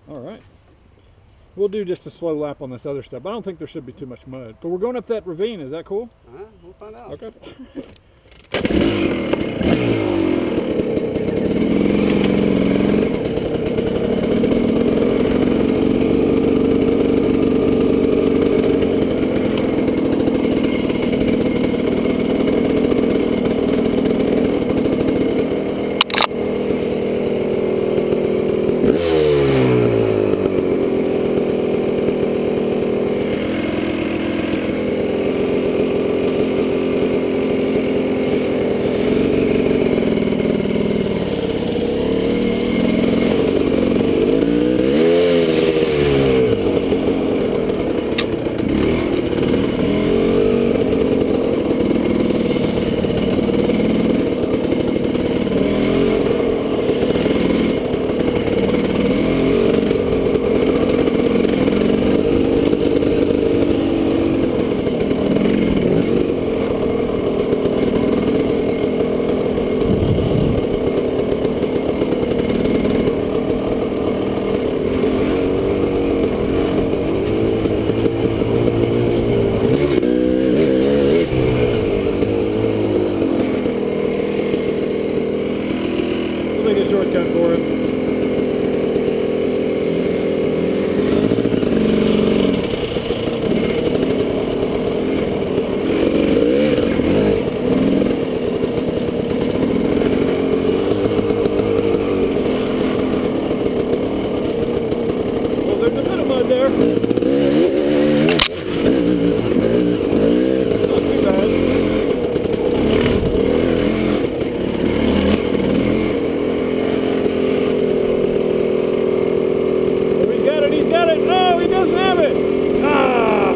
All right. We'll do just a slow lap on this other stuff. I don't think there should be too much mud. But we're going up that ravine. Is that cool? We'll find out. Okay. Take a shortcut for him. Well, there's a bit of mud there. Not too bad. He's got it. Oh, he doesn't have it. Ah.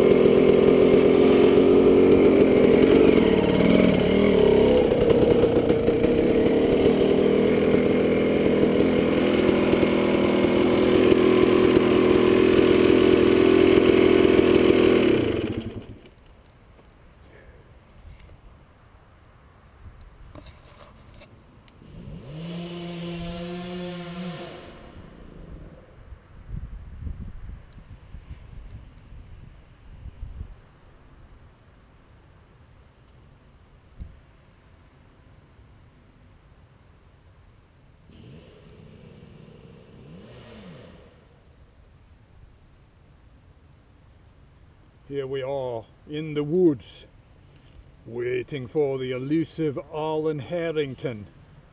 Here we are in the woods, waiting for the elusive Arlen Harrington.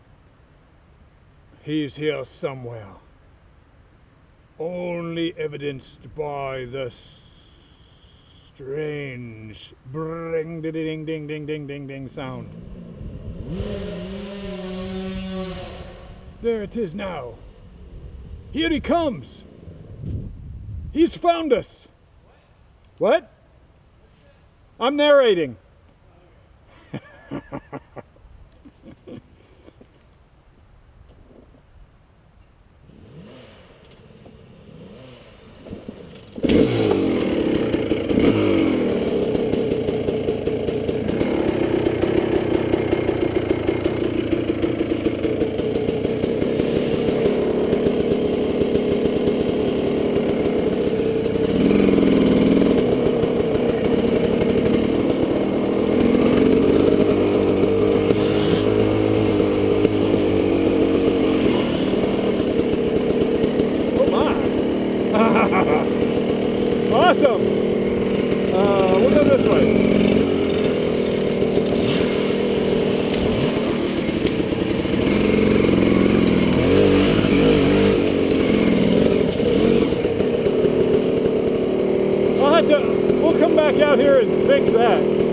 He's here somewhere, only evidenced by the strange bring ding ding ding ding ding ding sound. There it is now. Here he comes. He's found us. What? I'm narrating. Awesome! We'll go this way. We'll come back out here and fix that.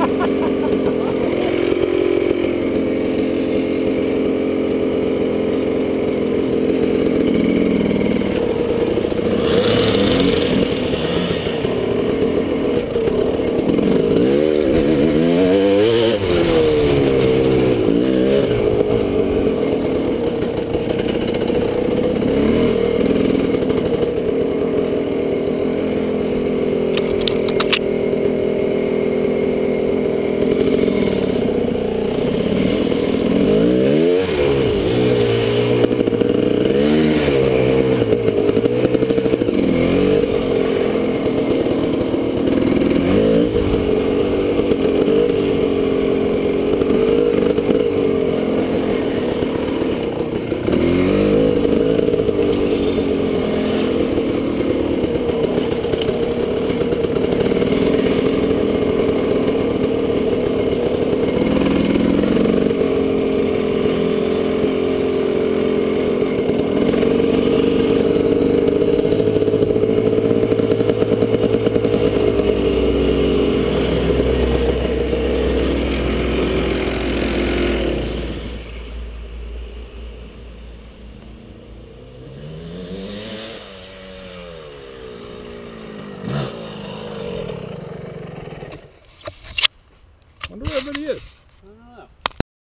Wonder where everybody is.